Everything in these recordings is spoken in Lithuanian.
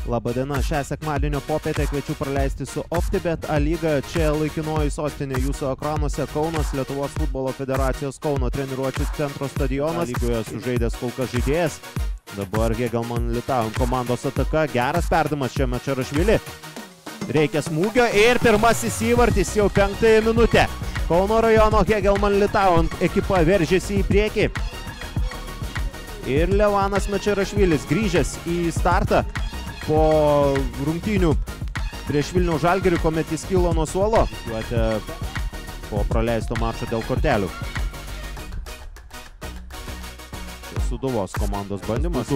Labadiena, šią sekmadienio popietę kviečiu praleisti su OptiBet A lyga. Čia laikinoji sostinė jūsų ekranuose Kaunas, Lietuvos futbolo federacijos Kauno treniruočių centro stadionas. Lygoje sužaidęs kol kas žaidėjas. Dabar Hegelmann Litauen komandos ataka. Geras perdavimas čia Mečerašvili. Reikia smūgio ir pirmasis įvartis jau 5 minutę. Kauno rajono Hegelmann Litauen ekipa veržėsi į priekį. Ir Levanas Mečerašvilis grįžęs į startą po rungtynių prieš Vilniaus Žalgirį, kuomet jis kilo nuo suolo. Po praleisto mačo dėl kortelių. Sūduvos komandos bandymas.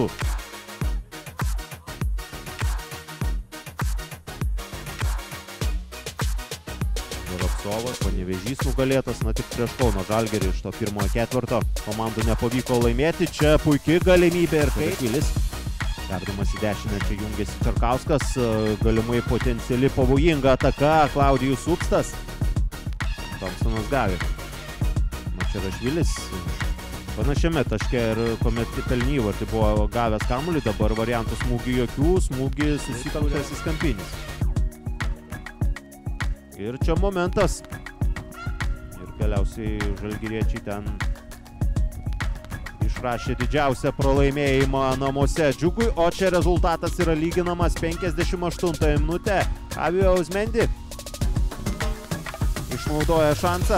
Rapsovas, Panevėžys nugalėtas, tik prieš Kauno Žalgirį iš to pirmojo ketvirto. Komandų nepavyko laimėti, čia puikiai galimybė ir Kailis. Perdavimas į dešinę, čia jungiasi Čarkauskas, galimai potenciali pavojinga ataka, Klaudijus Upstas. Thompsonas gavė. Mečerašvilis panašiame taške ir kuomet pelnį įvartį buvo gavęs kamuolį, dabar variantų smūgių jokių, smūgį susikautęs į Skampinis. Ir čia momentas. Ir galiausiai žalgiriečiai ten išrašė didžiausią pralaimėjimą namuose Džiugui, o čia rezultatas yra lyginamas 58 minutę. Avio Uzmendi išnaudoja šansą.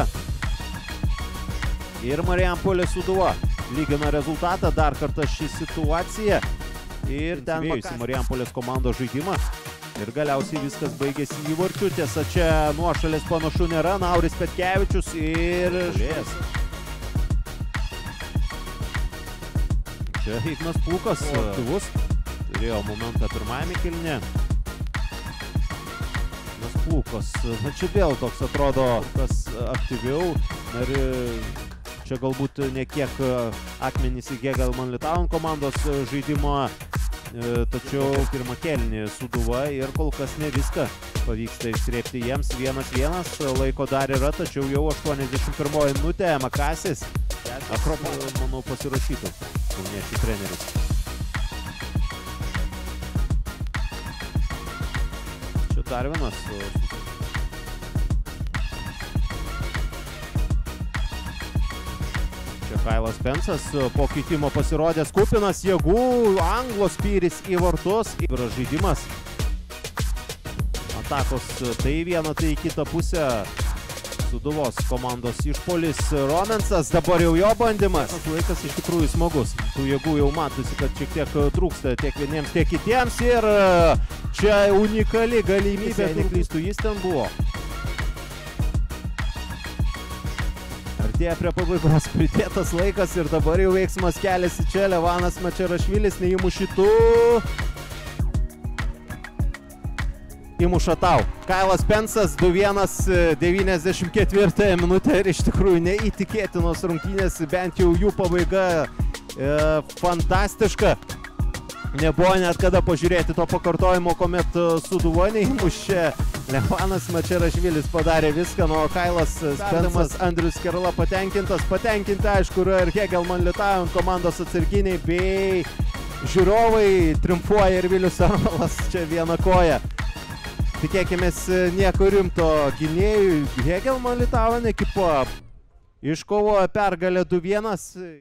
Ir Marijampolės Sūduva lygina rezultatą, dar kartą ši situacija. Ir ten vėjusi Marijampolės komandos žaidimą. Ir galiausiai viskas baigėsi įvarčiu. Tiesa, čia nuošalės panašu nėra. Nauris Petkevičius ir Žės. Čia Ignas Plūkas aktyvus. Turėjo momentą pirmajame kėlinyje. Ignas Plūkas. Čia vėl toks atrodo kas aktyviau. Ir čia galbūt ne kiek akmenys į Hegelmann Litauen komandos žaidimą. Tačiau pirmą kėlinį Sūduva ir kol kas ne viską pavyksta išsrėpti jiems 1-1. Laiko dar yra, tačiau jau 81 minutė. Makasis, manau, pasirašytų kauniečių treneris. Čia dar vienas. Čia Kailas Pensas po keitimo pasirodęs kupinas jėgų, Anglo spyris į vartus. Yra žaidimas. Atakos tai viena, tai į kitą pusę. Sūduvos komandos išpolis Romensas, dabar jau jo bandymas. Laikas iš tikrųjų smagus. Tų jėgų jau matosi, kad šiek tiek trūksta tiek vieniems, tiek kitiems. Ir čia unikali galimybė, neklystų, jis ten buvo. Artėja prie pabaigos, pridėtas laikas ir dabar jau veiksmas keliasi čia. Levanas Mečerašvilis neįmušytų. Įmuša tau. Kailas Pensas 2-1 94 minutę ir iš tikrųjų neįtikėtinos rungtynės, bent jau jų pabaiga fantastiška. Nebuvo net kada pažiūrėti to pakartojimo, kuomet Sūduva neįmušė. Levanas Mečerašvilis padarė viską, nuo Kailas Pensas, Andrius Kerla patenkintas. Patenkinti, aišku, yra ir Hegelmann Litauen komandos atsarginiai bei žiūrovai. Triumfuoja ir Vilius Armalas čia viena koja. Tikėkimės nieko rimto gynėjui. Hegelmann Litauen ekipa iškovojo pergalę 2-1.